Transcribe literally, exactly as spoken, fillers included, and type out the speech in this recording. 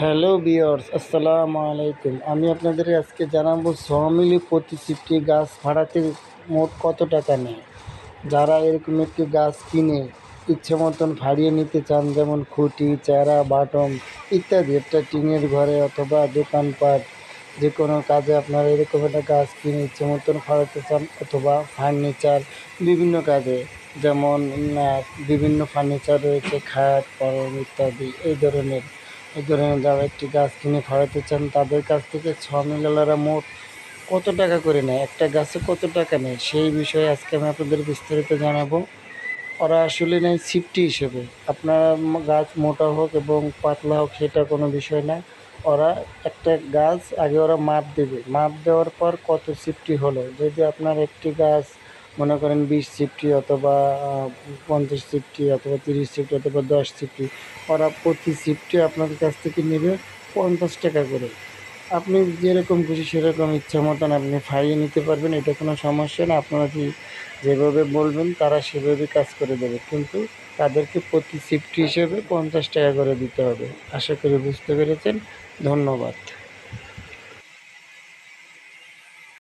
Hello viewers, আসসালামু আলাইকুম। আমি আপনাদের আজকে জানাবো সমিলি প্রতি সিফটি গাছ ভাড়াতে মোট কত টাকা নেয়। যারা এরকম একটি গাছ কিনে ইচ্ছে মতন ভাড়িয়ে নিতে চান, যেমন খুঁটি, চারা, বাটম ইত্যাদি, একটা টিনের ঘরে অথবা দোকানপাট যে কোনো কাজে আপনারা এরকম একটা গাছ কিনে ইচ্ছে মতন ভাড়াতে চান, অথবা ফার্নিচার বিভিন্ন কাজে, যেমন আহ, বিভিন্ন ফার্নিচার রয়েছে, খাট, কলম ইত্যাদি, এই ধরনের এই ধরনের যারা একটি গাছ কিনে ভাড়াতে চান তাদের কাছ থেকে সমিলওয়ালারা মোট কত টাকা করে নেয়, একটা গাছে কত টাকা নেয়, সেই বিষয়ে আজকে আমি আপনাদের বিস্তারিত জানাবো। ওরা আসলে নেয় সিফটি হিসেবে। আপনার ম- গাছ মোটা হোক এবং পাতলা হোক সেটা কোনো বিষয় না। ওরা একটা গাছ আগে ওরা মাপ দেবে, মাপ দেওয়ার পর কত সিফটি হলো, যদি আপনার একটি গাছ মনে করেন বিশ সিফটি অথবা আহ, পঞ্চাশ সিফটি অথবা তিরিশ সিফটি অথবা দশ সিফটি, ওরা প্রতি সিফটি আপনাদের কাছ থেকে নেবে পঞ্চাশ টাকা করে। আপনি যেরকম খুশি সেরকম ইচ্ছা মতন আপনি ফাইয়ে নিতে পারবেন, এটা কোনো সমস্যা না। আপনারা যে যেভাবে বলবেন তারা সেভাবে কাজ করে দেবে, কিন্তু তাদেরকে প্রতি সিফটি হিসেবে পঞ্চাশ টাকা করে দিতে হবে। আশা করি বুঝতে পেরেছেন। ধন্যবাদ।